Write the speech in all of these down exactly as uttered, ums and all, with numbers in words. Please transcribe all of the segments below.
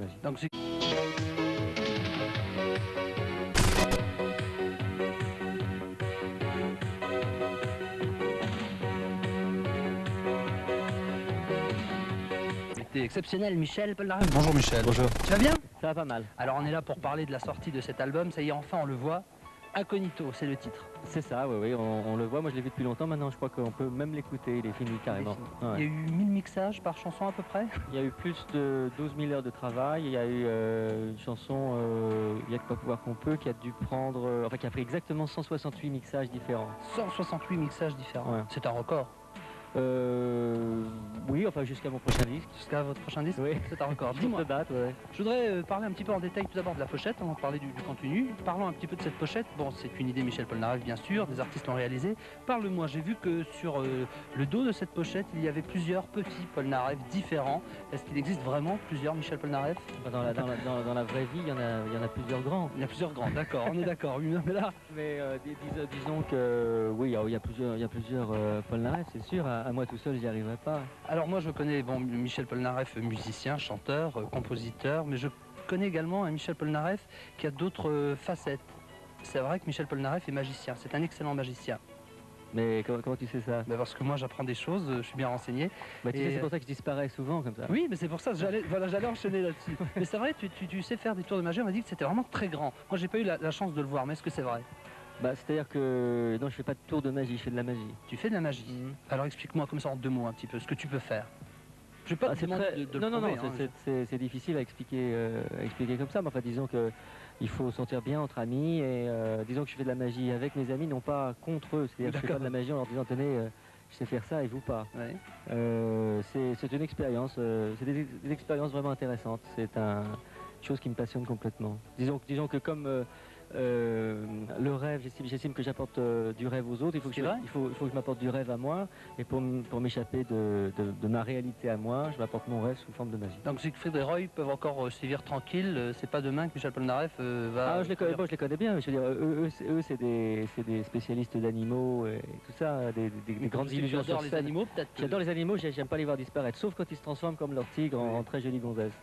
magie. Donc, c'est... C'était exceptionnel, Michel Polnareff. Bonjour Michel. Bonjour. Tu vas bien? Ça va pas mal. Alors on est là pour parler de la sortie de cet album, ça y est, enfin on le voit. Incognito, c'est le titre. C'est ça, oui, oui, on, on le voit. Moi, je l'ai vu depuis longtemps. Maintenant, je crois qu'on peut même l'écouter. Il est fini carrément. Ouais. Il y a eu mille mixages par chanson à peu près? Il y a eu plus de douze mille heures de travail. Il y a eu euh, une chanson, euh, Il y a de quoi pouvoir qu'on peut, qui a dû prendre, euh, enfin, qui a pris exactement cent soixante-huit mixages différents. cent soixante-huit mixages différents. Ouais. C'est un record. Euh, oui, enfin jusqu'à mon prochain disque. Jusqu'à votre prochain disque? Oui. C'est un record. Dis-moi. Date, ouais. Je voudrais euh, parler un petit peu en détail tout d'abord de la pochette, avant de parler du, du contenu. Parlons un petit peu de cette pochette. Bon, c'est une idée Michel Polnareff, bien sûr, des artistes l'ont réalisée. Parle-moi, j'ai vu que sur euh, le dos de cette pochette, il y avait plusieurs petits Polnareff différents. Est-ce qu'il existe vraiment plusieurs Michel Polnareff? Dans la, dans, la, dans, la, dans la vraie vie, il y en a, il y en a plusieurs grands. Il y a plusieurs grands, d'accord, on est d'accord. Mais là, mais euh, dis, dis, disons que oui, il y a, il y a plusieurs, il y a plusieurs euh, Polnareff, c'est sûr. À, à moi tout seul, j'y arriverai pas. Alors moi, je connais bon, Michel Polnareff, musicien, chanteur, euh, compositeur, mais je connais également un Michel Polnareff qui a d'autres euh, facettes. C'est vrai que Michel Polnareff est magicien, c'est un excellent magicien. Mais comment, comment tu sais ça? Ben parce que moi j'apprends des choses, je suis bien renseigné. Bah, tu et... sais, c'est pour ça que je disparais souvent comme ça. Oui, mais c'est pour ça que j'allais voilà, j'allais enchaîner là-dessus. Mais c'est vrai, tu, tu, tu sais faire des tours de magie, on m'a dit que c'était vraiment très grand. Moi j'ai pas eu la, la chance de le voir, mais est-ce que c'est vrai? Bah, c'est-à-dire que non, je fais pas de tour de magie, je fais de la magie. Tu fais de la magie. Mmh. Alors explique-moi comme ça en deux mots un petit peu ce que tu peux faire. Je vais pas ah, te demander très... de, de non, le non, prouver, non, hein, c'est je... difficile à expliquer, euh, à expliquer comme ça. Mais enfin, disons que il faut sentir bien entre amis et euh, disons que je fais de la magie avec mes amis, non pas contre eux. C'est-à-dire que je fais pas de la magie en leur disant tenez, euh, je sais faire ça et vous pas. Ouais. Euh, c'est une expérience, euh, c'est des, des expériences vraiment intéressantes. C'est un chose qui me passionne complètement. Disons, disons que comme euh, Euh, le rêve, j'estime que j'apporte euh, du rêve aux autres, il faut que, je, il faut, il faut que je m'apporte du rêve à moi, et pour, pour m'échapper de, de, de ma réalité à moi, je m'apporte mon rêve sous forme de magie. Donc Siegfried et Roy peuvent encore euh, sévir tranquilles, euh, c'est pas demain que Michel Polnareff euh, va... Ah, je les, connais, bon, je les connais bien, mais je veux dire, eux, eux c'est des, des spécialistes d'animaux et tout ça, des, des, des grandes illusions sur scène. J'adore les animaux, peut-être. J'adore les animaux, j'aime pas les voir disparaître, sauf quand ils se transforment comme leur tigre en, en très jolie gonzesse.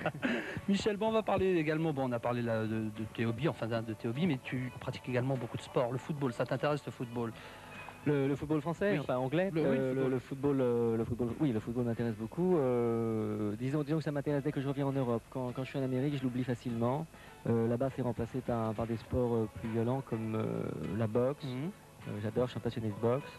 Michel, bon, on va parler également, bon, on a parlé là, de, de tes hobbies, enfin de tes hobbies, mais tu pratiques également beaucoup de sport, le football, ça t'intéresse le football? Le, le football français, oui. Enfin anglais, le, euh, oui, le, football. Le, le football, euh, le football, oui, le football m'intéresse beaucoup. Euh, disons, disons que ça m'intéresse dès que je reviens en Europe. Quand, quand je suis en Amérique, je l'oublie facilement. Euh, Là-bas, c'est remplacé par, par des sports euh, plus violents comme euh, la boxe. Mm-hmm. euh, J'adore, je suis un passionné de boxe.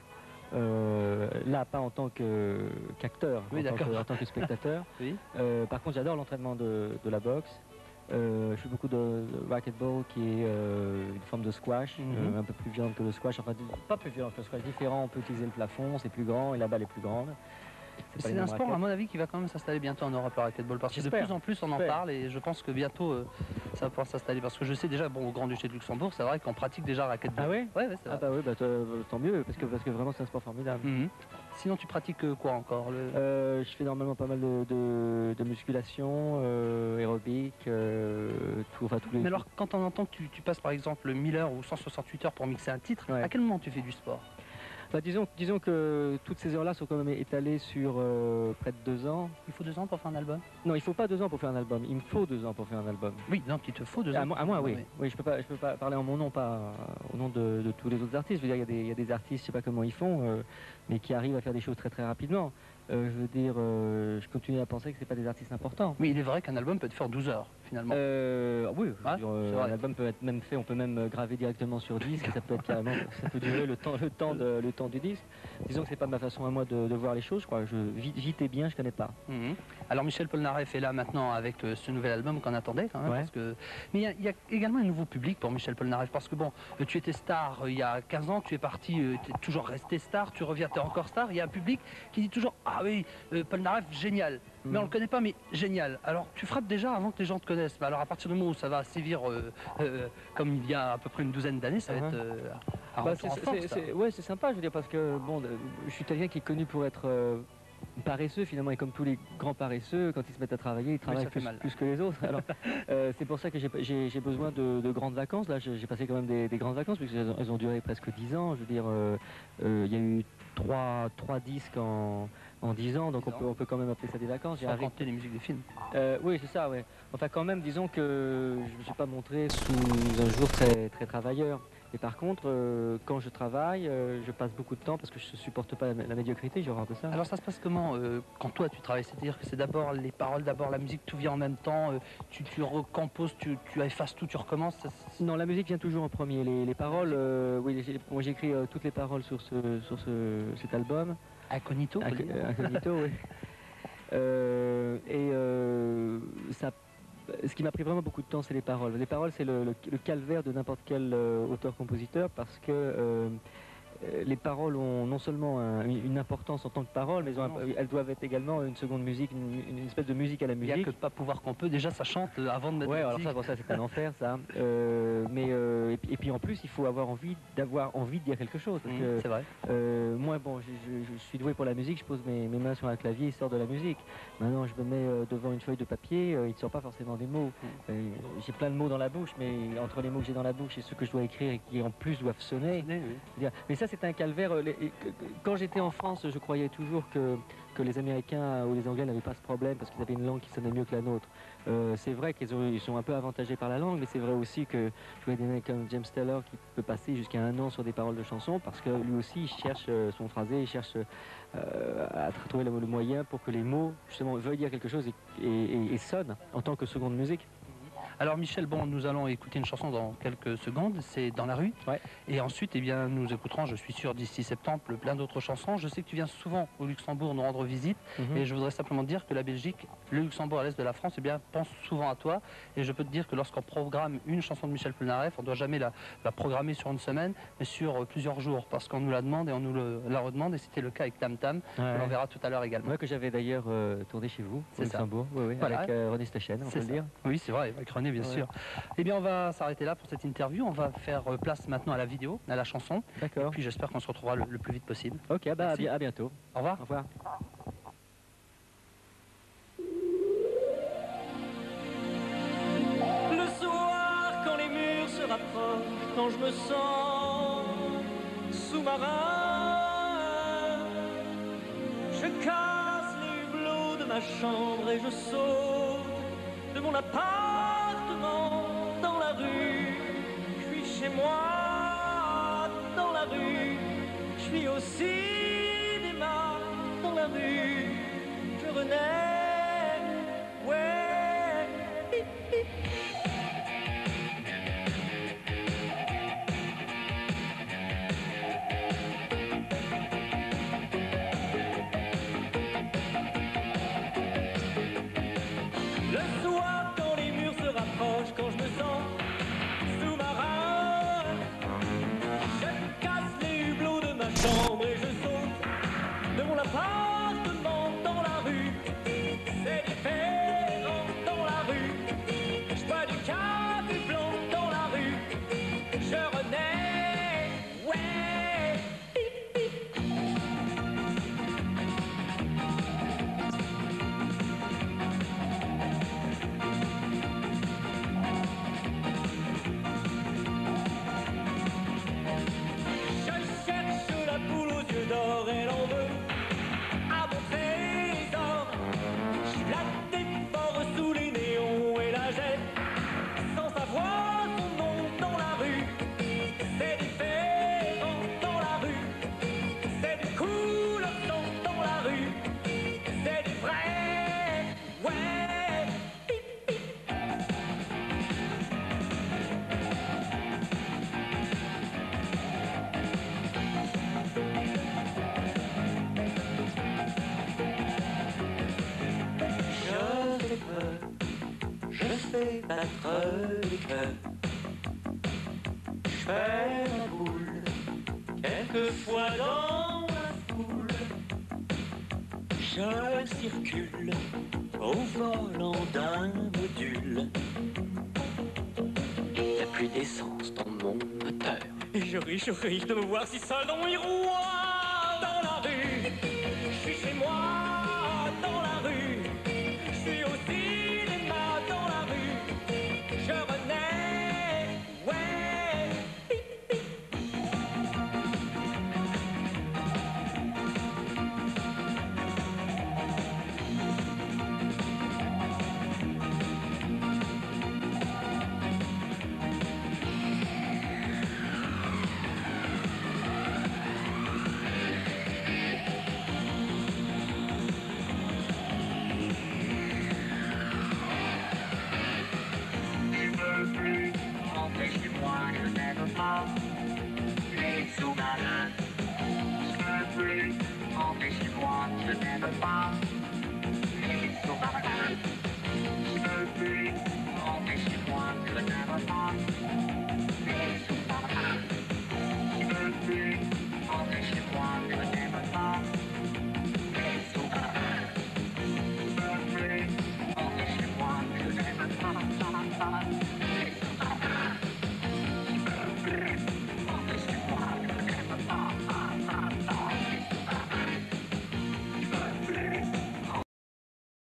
Euh, là, pas en tant qu'acteur, qu oui, en, en tant que spectateur. Oui. euh, par contre, j'adore l'entraînement de, de la boxe. Euh, je fais beaucoup de, de racquetball qui est euh, une forme de squash, mm-hmm. euh, un peu plus violente que le squash, enfin pas plus violente que le squash, différent, on peut utiliser le plafond, c'est plus grand et la balle est plus grande. C'est un sport raquettes. À mon avis qui va quand même s'installer bientôt en Europe, le racquetball, parce que de plus en plus on en parle et je pense que bientôt euh, ça va pouvoir s'installer, parce que je sais déjà, bon, au Grand-Duché de Luxembourg, c'est vrai qu'on pratique déjà racquetball. Ah oui? Ouais, ouais, c'est vrai. Ah bah oui, bah, tant mieux, parce que, parce que vraiment c'est un sport formidable. Mm-hmm. Sinon tu pratiques euh, quoi encore? le... euh, Je fais normalement pas mal de, de, de musculation, euh, aérobic, euh, tout, enfin tous les... Mais alors quand on entend que tu, tu passes par exemple mille heures ou cent soixante-huit heures pour mixer un titre, ouais. À quel moment tu fais du sport? Bah, disons, disons que toutes ces heures-là sont quand même étalées sur euh, près de deux ans. Il faut deux ans pour faire un album? Non, il ne faut pas deux ans pour faire un album. Il me faut deux ans pour faire un album. Oui, donc il te faut deux ans. À moi, à moi oui. Oui. Oui, je ne peux, peux pas parler en mon nom, pas au nom de, de tous les autres artistes. Je veux dire, il y, y a des artistes, je ne sais pas comment ils font, euh, mais qui arrivent à faire des choses très très rapidement. Euh, je veux dire, euh, je continue à penser que ce n'est pas des artistes importants. Oui, il est vrai qu'un album peut te faire douze heures, finalement. Euh, oui, ah, dire, euh, un album peut être même fait, on peut même graver directement sur disque, ça peut être carrément, ça peut durer le temps, le temps, de, le temps du disque. Disons que c'est pas ma façon à moi de, de voir les choses, je crois. Je, vite, vite et bien, je connais pas. Mmh. Alors Michel Polnareff est là maintenant avec euh, ce nouvel album qu'on attendait quand même. Ouais. Parce que... Mais il y, y a également un nouveau public pour Michel Polnareff, parce que bon, euh, tu étais star euh, il y a quinze ans, tu es parti, euh, tu es toujours resté star, tu reviens, tu es encore star. Il y a un public qui dit toujours, ah oui, euh, Polnareff, génial. Mmh. Mais on le connaît pas, mais génial. Alors tu frappes déjà avant que les gens te connaissent. Mais alors à partir du moment où ça va sévir euh, euh, comme il y a à peu près une douzaine d'années, ça va uh-huh. être euh, à bah, c'est ouais, c'est sympa, je veux dire, parce que bon, je suis quelqu'un qui est connu pour être euh, paresseux finalement, et comme tous les grands paresseux, quand ils se mettent à travailler, ils travaillent oui, plus, plus que les autres. Alors euh, c'est pour ça que j'ai besoin de, de grandes vacances. Là, j'ai passé quand même des, des grandes vacances, puisqu'elles ont, elles ont duré presque dix ans. Je veux dire, il euh, euh, y a eu trois, trois disques en en dix ans, donc on peut, on peut quand même appeler ça des vacances. Sans compter les musiques des films. Euh, oui, c'est ça, ouais. Enfin, quand même, disons que je ne me suis pas montré sous un jour très, très travailleur. Et par contre, euh, quand je travaille, euh, je passe beaucoup de temps parce que je ne supporte pas la, la médiocrité, genre un peu ça. Alors ça se passe comment euh, quand toi tu travailles? C'est-à-dire que c'est d'abord les paroles, d'abord la musique, tout vient en même temps, euh, tu, tu recomposes, tu, tu effaces tout, tu recommences ça, Non, la musique vient toujours en premier. Les, les paroles, euh, oui, moi j'ai écrit euh, toutes les paroles sur, ce, sur ce, cet album. Incognito, Inc Incognito, oui. Euh, et euh, ça, ce qui m'a pris vraiment beaucoup de temps, c'est les paroles. Les paroles, c'est le, le, le calvaire de n'importe quel euh, auteur-compositeur parce que euh, les paroles ont non seulement un, une importance en tant que paroles, mais ont, elles doivent être également une seconde musique, une, une espèce de musique à la musique. Il n'y a que pas pouvoir qu'on peut, déjà ça chante avant de mettre ouais, la alors musique. ça, bon, ça c'est un enfer ça. Euh, mais, euh, et, puis, et puis en plus, il faut avoir envie d'avoir envie de dire quelque chose. Mmh, que, c'est vrai. Euh, moi, bon, je, je, je suis doué pour la musique, je pose mes, mes mains sur un clavier, il sort de la musique. Maintenant, je me mets euh, devant une feuille de papier, euh, il ne sort pas forcément des mots. Mmh. Euh, j'ai plein de mots dans la bouche, mais entre les mots que j'ai dans la bouche et ceux que je dois écrire et qui en plus doivent sonner. Oui, oui. Mais ça, c'est un calvaire. Les, quand j'étais en France, je croyais toujours que, que les Américains ou les Anglais n'avaient pas ce problème parce qu'ils avaient une langue qui sonnait mieux que la nôtre. Euh, c'est vrai qu'ils ils sont un peu avantagés par la langue, mais c'est vrai aussi que je vois des mecs comme James Taylor qui peut passer jusqu'à un an sur des paroles de chansons parce que lui aussi il cherche euh, son phrasé, il cherche euh, à trouver le, le moyen pour que les mots justement veuillent dire quelque chose et, et, et, et sonnent en tant que seconde musique. Alors Michel, bon, nous allons écouter une chanson dans quelques secondes, c'est Dans la rue. Ouais. Et ensuite, eh bien, nous écouterons, je suis sûr, d'ici septembre, plein d'autres chansons. Je sais que tu viens souvent au Luxembourg nous rendre visite. Mm-hmm. Et je voudrais simplement dire que la Belgique, le Luxembourg à l'est de la France, eh bien, pense souvent à toi. Et je peux te dire que lorsqu'on programme une chanson de Michel Polnareff, on ne doit jamais la, la programmer sur une semaine, mais sur plusieurs jours. Parce qu'on nous la demande et on nous le, la redemande. Et c'était le cas avec Tam Tam, ouais. que l'on verra tout à l'heure également. Ouais, que j'avais d'ailleurs euh, tourné chez vous, au Luxembourg, oui, oui, voilà. avec euh, René Stachen, on peut le dire. Oui, c'est vrai, avec René, bien ouais. sûr. Eh bien, on va s'arrêter là pour cette interview. On va faire place maintenant à la vidéo, à la chanson. D'accord. Et puis j'espère qu'on se retrouvera le, le plus vite possible. Ok, bah à, à bientôt. Au revoir. Au revoir. Le soir, quand les murs se rapprochent, quand je me sens sous-marin, je casse les hublots de ma chambre et je saute de mon appartement dans la rue. Je suis chez moi dans la rue. Je suis au cinéma dans la rue. Je renais, ouais. Hip, hip. Le soir, quand les murs se rapprochent, quand je me sens sous-marin, je casse les hublots de ma chambre et je saute de mon appartement dans la rue. C'est différent dans la rue. Je bois du café blanc dans la rue. Je renais, ouais. Hip, hip. Je cherche la poule aux yeux d'or, elle en veut à mon trésor. Je la dévore sous les néons et la jette sans savoir son nom dans la rue. C'est différent dans la rue. C'est des couleurs dans la rue. C'est des vrais, ouais. Hip, hip. Je fais peur, je fais battre les cœurs. Je fais ma boule, quelquefois dans la foule. Je circule au volant d'un module. Y'a plus d'essence dans mon moteur. Et je ris, je ris de me voir si seul dans mon miroir.